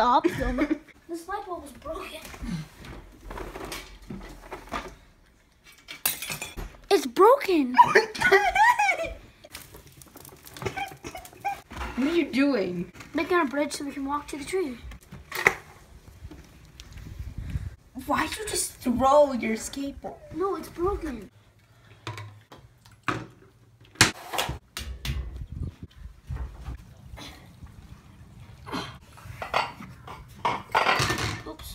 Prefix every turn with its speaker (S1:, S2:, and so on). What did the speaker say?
S1: stop filming. This light bulb was broken. It's broken.
S2: What are you doing?
S1: Making a bridge so we can walk to the tree.
S2: Why'd you just throw your skateboard?
S1: No, it's broken. Oops.